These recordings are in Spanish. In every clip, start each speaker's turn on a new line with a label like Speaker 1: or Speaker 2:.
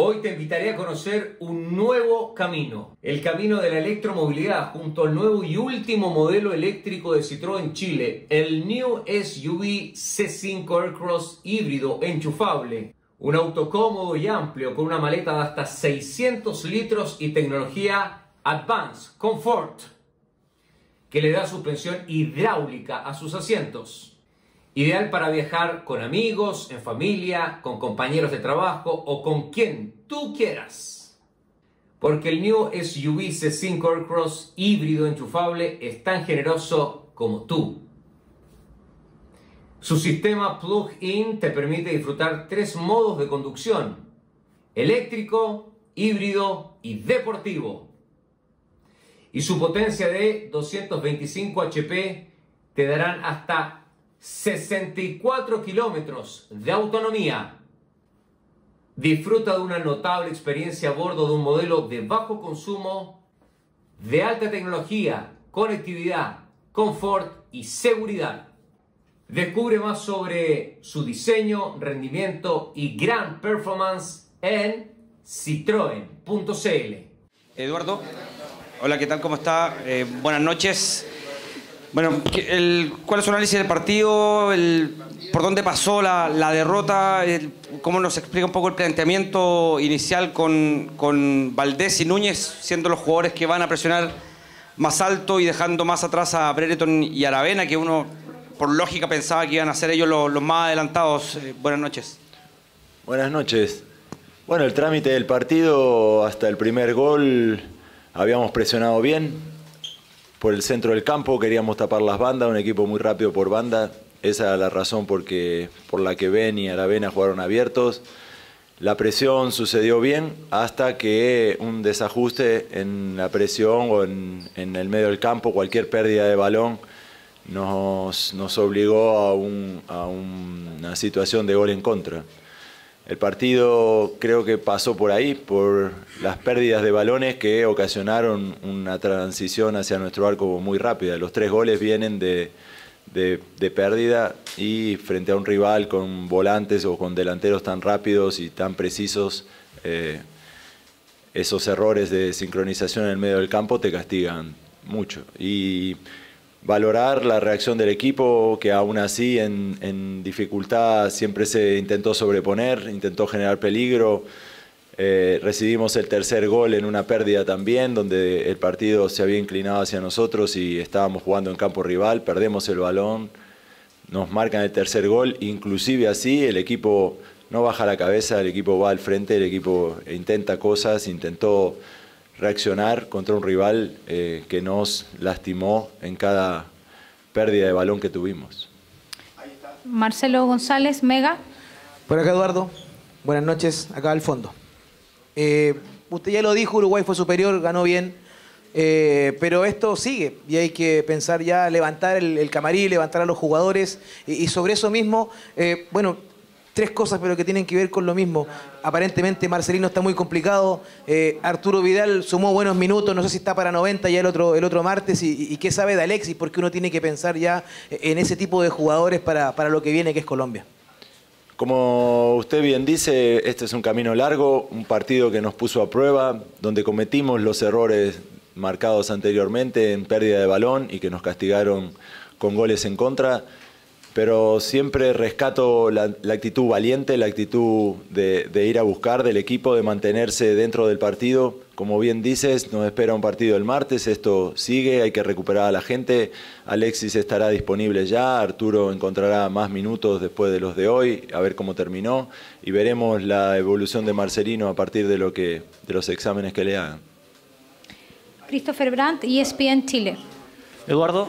Speaker 1: Hoy te invitaré a conocer un nuevo camino, el camino de la electromovilidad junto al nuevo y último modelo eléctrico de Citroën Chile, el New SUV C5 Aircross híbrido enchufable. Un auto cómodo y amplio con una maleta de hasta 600 litros y tecnología Advanced Comfort, que le da suspensión hidráulica a sus asientos. Ideal para viajar con amigos, en familia, con compañeros de trabajo o con quien tú quieras. Porque el New SUV C5 Aircross híbrido enchufable es tan generoso como tú. Su sistema plug-in te permite disfrutar 3 modos de conducción: eléctrico, híbrido y deportivo. Y su potencia de 225 HP te darán hasta 64 kilómetros de autonomía. Disfruta de una notable experiencia a bordo de un modelo de bajo consumo, de alta tecnología, conectividad, confort y seguridad. Descubre más sobre su diseño, rendimiento y gran performance en citroen.cl.
Speaker 2: Eduardo, hola, ¿qué tal? ¿Cómo está? Buenas noches. Bueno, ¿cuál es su análisis del partido? ¿Por dónde pasó la derrota? ¿Cómo nos explica un poco el planteamiento inicial con Valdés y Núñez siendo los jugadores que van a presionar más alto y dejando más atrás a Brereton y Aravena, que uno por lógica pensaba que iban a ser ellos los más adelantados? Buenas noches.
Speaker 3: Buenas noches. Bueno, el trámite del partido hasta el primer gol habíamos presionado bien. Por el centro del campo queríamos tapar las bandas, un equipo muy rápido por banda. Esa era la razón por la que Ben y Aravena jugaron abiertos. La presión sucedió bien hasta que un desajuste en la presión o en el medio del campo, cualquier pérdida de balón, nos obligó a una situación de gol en contra. El partido creo que pasó por ahí, por las pérdidas de balones que ocasionaron una transición hacia nuestro arco muy rápida. Los 3 goles vienen de pérdida y frente a un rival con volantes o con delanteros tan rápidos y tan precisos, esos errores de sincronización en el medio del campo te castigan mucho. Y valorar la reacción del equipo, que aún así en dificultad siempre se intentó sobreponer, intentó generar peligro. Recibimos el tercer gol en una pérdida también, donde el partido se había inclinado hacia nosotros y estábamos jugando en campo rival, perdemos el balón, nos marcan el tercer gol, inclusive así el equipo no baja la cabeza, el equipo va al frente, el equipo intenta cosas, intentó reaccionar contra un rival que nos lastimó en cada pérdida de balón que tuvimos.
Speaker 4: Marcelo González, Mega.
Speaker 5: Por acá, Eduardo. Buenas noches, acá al fondo. Usted ya lo dijo, Uruguay fue superior, ganó bien, pero esto sigue y hay que pensar ya levantar el camarín, levantar a los jugadores y sobre eso mismo, bueno, 3 cosas pero que tienen que ver con lo mismo. Aparentemente Marcelino está muy complicado, Arturo Vidal sumó buenos minutos, no sé si está para 90 ya el otro martes, y qué sabe de Alexis, porque uno tiene que pensar ya en ese tipo de jugadores para lo que viene, que es Colombia.
Speaker 3: Como usted bien dice, este es un camino largo, un partido que nos puso a prueba, donde cometimos los errores marcados anteriormente en pérdida de balón y que nos castigaron con goles en contra. Pero siempre rescato la actitud valiente, la actitud de ir a buscar del equipo, de mantenerse dentro del partido. Como bien dices, nos espera un partido el martes, esto sigue, hay que recuperar a la gente. Alexis estará disponible ya, Arturo encontrará más minutos después de los de hoy, a ver cómo terminó. Y veremos la evolución de Marcelino a partir de los exámenes que le hagan.
Speaker 4: Christopher Brandt, ESPN Chile.
Speaker 6: Eduardo,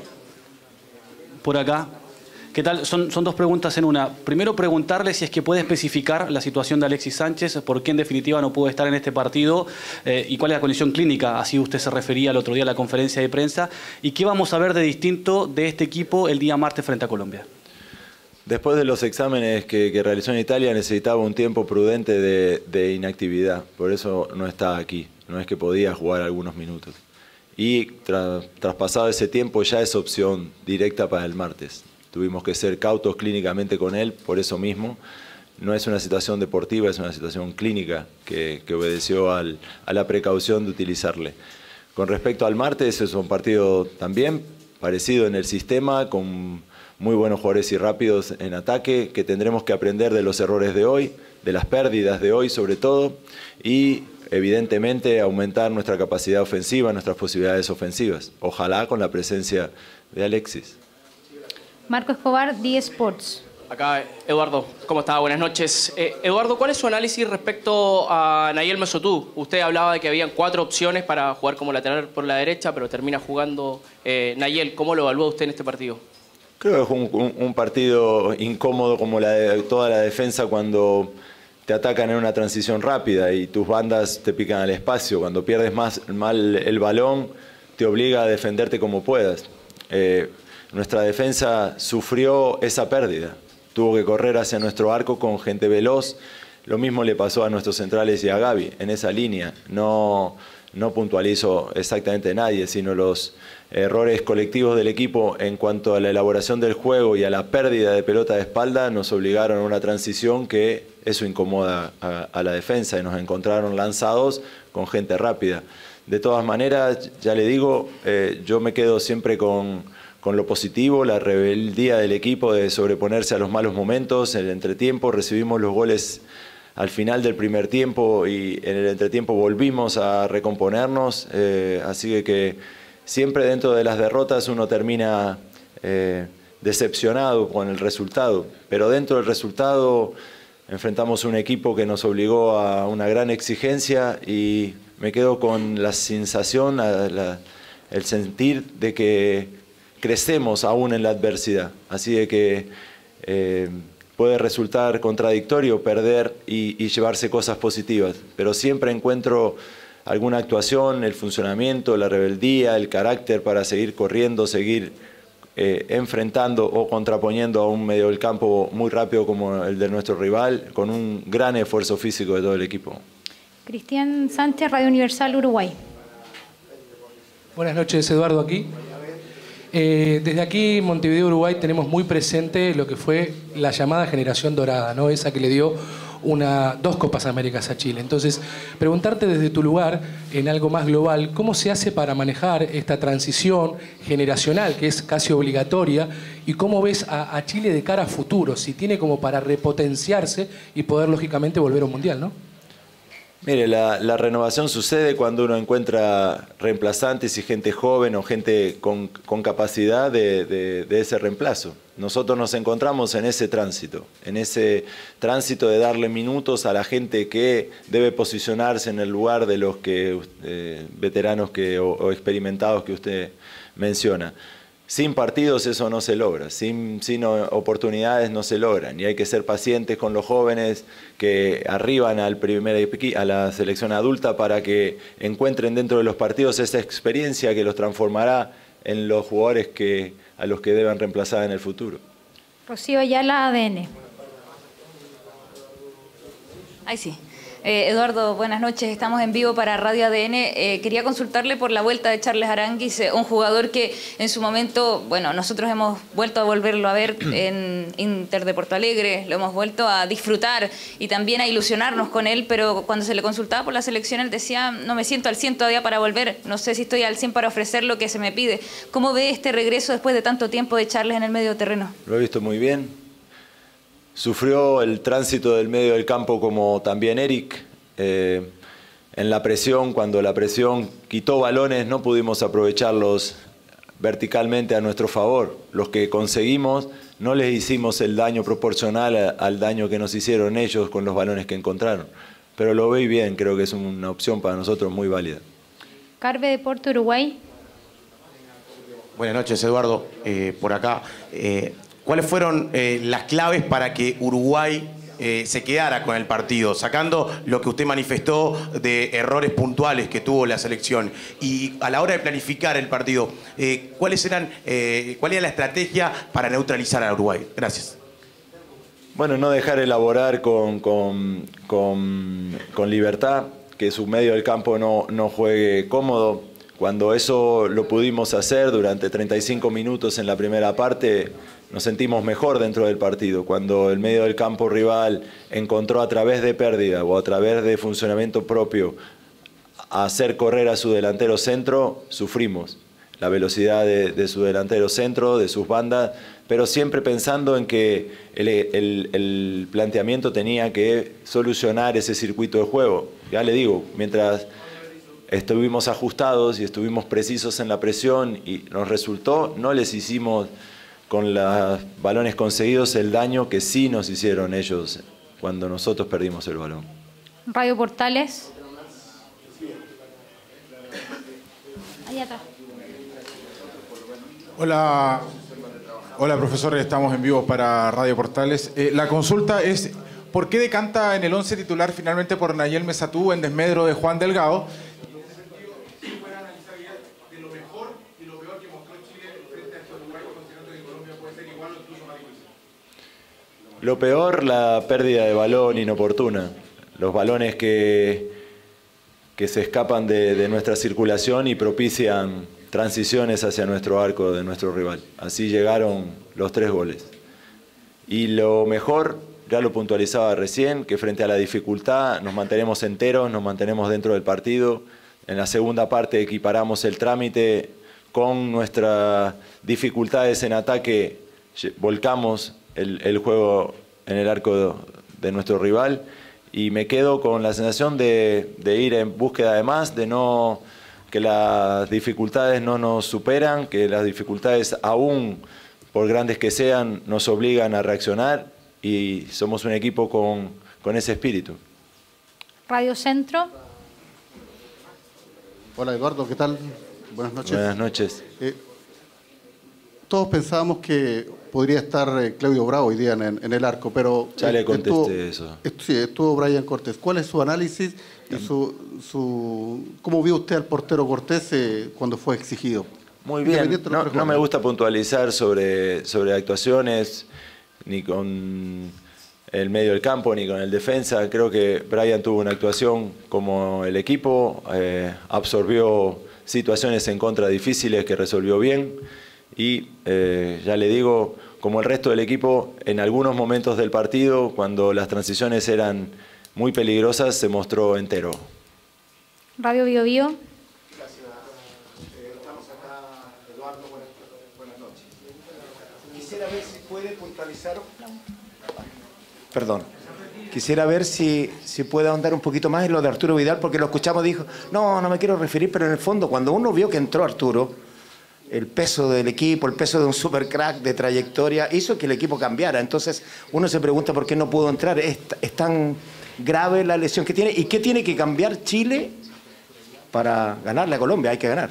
Speaker 6: por acá. ¿Qué tal? Son 2 preguntas en una. Primero, preguntarle si es que puede especificar la situación de Alexis Sánchez, por qué en definitiva no pudo estar en este partido y cuál es la condición clínica, así usted se refería el otro día a la conferencia de prensa, y qué vamos a ver de distinto de este equipo el día martes frente a Colombia.
Speaker 3: Después de los exámenes que realizó en Italia necesitaba un tiempo prudente de inactividad, por eso no está aquí, no es que podía jugar algunos minutos. Y traspasado ese tiempo ya es opción directa para el martes. Tuvimos que ser cautos clínicamente con él, por eso mismo. no es una situación deportiva, es una situación clínica que obedeció a la precaución de utilizarle. Con respecto al martes, es un partido también parecido en el sistema, con muy buenos jugadores y rápidos en ataque, que tendremos que aprender de los errores de hoy, de las pérdidas de hoy sobre todo, y evidentemente aumentar nuestra capacidad ofensiva, nuestras posibilidades ofensivas. Ojalá con la presencia de Alexis.
Speaker 4: Marco Escobar, D Sports.
Speaker 7: Acá, Eduardo, ¿cómo está? Buenas noches. Eduardo, ¿cuál es su análisis respecto a Nayel Mesotú? Usted hablaba de que habían 4 opciones para jugar como lateral por la derecha, pero termina jugando Nayel. ¿Cómo lo evalúa usted en este partido?
Speaker 3: Creo que es un partido incómodo como toda la defensa cuando te atacan en una transición rápida y tus bandas te pican al espacio. Cuando pierdes mal el balón, te obliga a defenderte como puedas. Nuestra defensa sufrió esa pérdida. Tuvo que correr hacia nuestro arco con gente veloz. Lo mismo le pasó a nuestros centrales y a Gaby en esa línea. No puntualizo exactamente nadie, sino los errores colectivos del equipo en cuanto a la elaboración del juego y a la pérdida de pelota de espalda nos obligaron a una transición que eso incomoda a la defensa y nos encontraron lanzados con gente rápida. De todas maneras, ya le digo, yo me quedo siempre con lo positivo, la rebeldía del equipo de sobreponerse a los malos momentos. En el entretiempo recibimos los goles al final del primer tiempo y en el entretiempo volvimos a recomponernos, así que siempre dentro de las derrotas uno termina decepcionado con el resultado, pero dentro del resultado enfrentamos un equipo que nos obligó a una gran exigencia y me quedo con la sensación, el sentir de que crecemos aún en la adversidad, así de que puede resultar contradictorio perder y llevarse cosas positivas, pero siempre encuentro alguna actuación, el funcionamiento, la rebeldía, el carácter para seguir corriendo, seguir enfrentando o contraponiendo a un medio del campo muy rápido como el de nuestro rival, con un gran esfuerzo físico de todo el equipo.
Speaker 4: Cristian Sánchez, Radio Universal, Uruguay.
Speaker 8: Buenas noches, Eduardo, aquí. Desde aquí, Montevideo, Uruguay, tenemos muy presente lo que fue la llamada generación dorada, ¿no? Esa que le dio 2 Copas Américas a Chile. Entonces, preguntarte desde tu lugar, en algo más global, ¿cómo se hace para manejar esta transición generacional, que es casi obligatoria, y cómo ves a Chile de cara a futuro, si tiene como para repotenciarse y poder, lógicamente, volver a un Mundial, ¿no?
Speaker 3: Mire, la renovación sucede cuando uno encuentra reemplazantes y gente joven o gente con capacidad de ese reemplazo. Nosotros nos encontramos en ese tránsito de darle minutos a la gente que debe posicionarse en el lugar de los veteranos o experimentados que usted menciona. Sin partidos eso no se logra, sin oportunidades no se logran y hay que ser pacientes con los jóvenes que arriban a la selección adulta para que encuentren dentro de los partidos esa experiencia que los transformará en los jugadores a los que deban reemplazar en el futuro.
Speaker 4: Rocío Ayala, ADN.
Speaker 9: Ahí sí. Eduardo, buenas noches. Estamos en vivo para Radio ADN. Quería consultarle por la vuelta de Charles Aránguiz, un jugador que en su momento, bueno, nosotros hemos vuelto a volverlo a ver en Inter de Porto Alegre, lo hemos vuelto a disfrutar y también a ilusionarnos con él, pero cuando se le consultaba por la selección, él decía, no me siento al 100 todavía para volver, no sé si estoy al 100 para ofrecer lo que se me pide. ¿Cómo ve este regreso después de tanto tiempo de Charles en el medio terreno?
Speaker 3: Lo he visto muy bien. Sufrió el tránsito del medio del campo como también Eric. En la presión, cuando la presión quitó balones, no pudimos aprovecharlos verticalmente a nuestro favor. Los que conseguimos, no les hicimos el daño proporcional al daño que nos hicieron ellos con los balones que encontraron. Pero lo veo bien, creo que es una opción para nosotros muy válida.
Speaker 4: Carve de Porto, Uruguay.
Speaker 10: Buenas noches, Eduardo. Por acá. ¿Cuáles fueron las claves para que Uruguay se quedara con el partido, sacando lo que usted manifestó de errores puntuales que tuvo la selección? Y a la hora de planificar el partido, ¿cuál era la estrategia para neutralizar a Uruguay? Gracias.
Speaker 3: Bueno, no dejar elaborar con libertad, que su medio del campo no juegue cómodo. Cuando eso lo pudimos hacer durante 35 minutos en la primera parte, nos sentimos mejor dentro del partido. Cuando el medio del campo rival encontró a través de pérdida o a través de funcionamiento propio hacer correr a su delantero centro, sufrimos. La velocidad de su delantero centro, de sus bandas, pero siempre pensando en que el planteamiento tenía que solucionar ese circuito de juego. Ya le digo, mientras estuvimos ajustados y estuvimos precisos en la presión y nos resultó, no les hicimos con los balones conseguidos el daño que sí nos hicieron ellos cuando nosotros perdimos el balón.
Speaker 4: Radio Portales. Ahí atrás.
Speaker 11: Hola, profesor, estamos en vivo para Radio Portales. La consulta es, ¿por qué decanta en el 11 titular finalmente por Nayel Mesatú en desmedro de Juan Delgado?
Speaker 3: Lo peor, la pérdida de balón inoportuna. Los balones que se escapan de nuestra circulación y propician transiciones hacia nuestro arco de nuestro rival. Así llegaron los 3 goles. Y lo mejor, ya lo puntualizaba recién, que frente a la dificultad nos mantenemos enteros, nos mantenemos dentro del partido. En la segunda parte equiparamos el trámite con nuestras dificultades en ataque, volcamos el juego en el arco de nuestro rival y me quedo con la sensación de ir en búsqueda de más, de no que las dificultades no nos superan, que las dificultades aún por grandes que sean nos obligan a reaccionar y somos un equipo con ese espíritu.
Speaker 4: Radio Centro.
Speaker 12: Hola Eduardo, ¿qué tal? Buenas noches.
Speaker 3: Buenas noches.
Speaker 12: Todos pensábamos que podría estar Claudio Bravo hoy día en el arco, pero...
Speaker 3: Ya le contesté eso.
Speaker 12: Sí, estuvo Brian Cortés. ¿Cuál es su análisis y cómo vio usted al portero Cortés cuando fue exigido?
Speaker 3: Muy bien, no me gusta puntualizar sobre actuaciones, ni con el medio del campo, ni con el defensa. Creo que Brian tuvo una actuación como el equipo, absorbió situaciones en contra difíciles que resolvió bien y ya le digo, como el resto del equipo, en algunos momentos del partido, cuando las transiciones eran muy peligrosas, se mostró entero.
Speaker 4: Radio Bio Bio.
Speaker 13: Gracias. Estamos acá, Eduardo, buenas noches. Quisiera ver si puede puntualizar... Perdón. Quisiera ver si puede ahondar un poquito más en lo de Arturo Vidal, porque lo escuchamos, dijo, no me quiero referir, pero en el fondo, cuando uno vio que entró Arturo, el peso del equipo, el peso de un super crack de trayectoria, hizo que el equipo cambiara. Entonces, uno se pregunta por qué no pudo entrar. ¿Es tan grave la lesión que tiene? ¿Y qué tiene que cambiar Chile para ganarle a Colombia? Hay que ganar.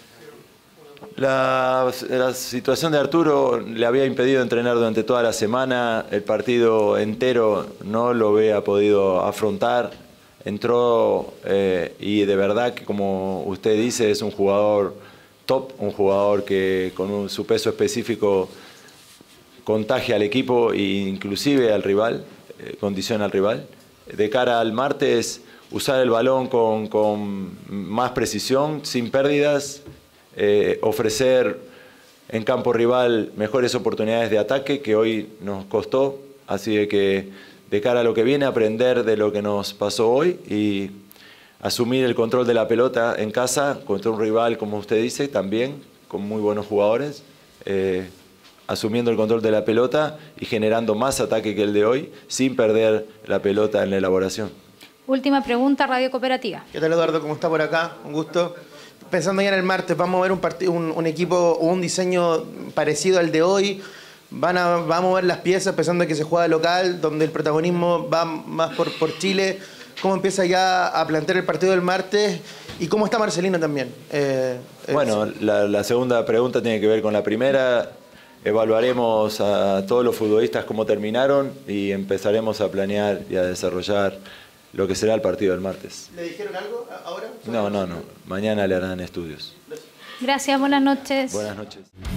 Speaker 3: La situación de Arturo le había impedido entrenar durante toda la semana. El partido entero no lo había podido afrontar. Entró y de verdad que, como usted dice, es un jugador top, un jugador que con su peso específico contagia al equipo e inclusive al rival, condiciona al rival. De cara al martes, usar el balón con más precisión, sin pérdidas, ofrecer en campo rival mejores oportunidades de ataque que hoy nos costó, así de que de cara a lo que viene, aprender de lo que nos pasó hoy y asumir el control de la pelota en casa contra un rival, como usted dice, también con muy buenos jugadores, asumiendo el control de la pelota y generando más ataque que el de hoy, sin perder la pelota en la elaboración.
Speaker 4: Última pregunta, Radio Cooperativa.
Speaker 14: ¿Qué tal, Eduardo? ¿Cómo está por acá? Un gusto. Pensando ya en el martes, vamos a ver un equipo o un diseño parecido al de hoy. Vamos a mover las piezas pensando que se juega local, donde el protagonismo va más por Chile. ¿Cómo empieza ya a plantear el partido del martes? ¿Y cómo está Marcelino también?
Speaker 3: Bueno, la segunda pregunta tiene que ver con la primera. Evaluaremos a todos los futbolistas cómo terminaron y empezaremos a planear y a desarrollar lo que será el partido del martes.
Speaker 14: ¿Le dijeron algo ahora?
Speaker 3: No. Mañana le harán estudios.
Speaker 4: Gracias, buenas noches.
Speaker 3: Buenas noches.